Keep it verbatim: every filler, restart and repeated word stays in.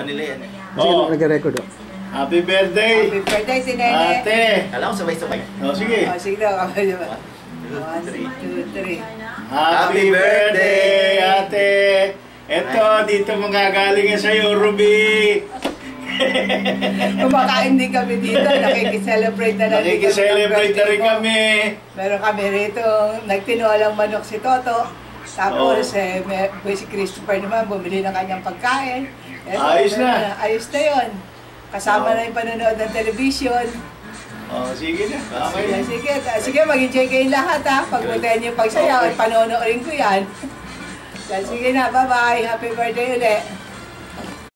Nila yan. Sige, oh. Nag-record oh. Happy birthday! Happy birthday si Nene! Ate! Alam ko sabay-sabay. O, sige. O, sige daw. one, two, three. Happy birthday, ate! Ito, dito magagaling sa iyo, Ruby! Kumakain din kami dito. Nakikiselebrate na natin. Nakikiselebrate na rin kami. Meron kami rito. Nagtinolang manok si Toto. Tapos, oh. eh, may, si Christopher naman bumili ng kanyang pagkain. Eto, ayos na. Ayos na yun. Kasama oh. na yung panonood ng television. Oh, sige na. Okay. Sige, sige. Sige, mag-enjoy kayong lahat ha. Pagpuntahan niyo yung pagsayaw at okay. Panonoorin ko yan. Sige na, bye-bye. Happy birthday ulit.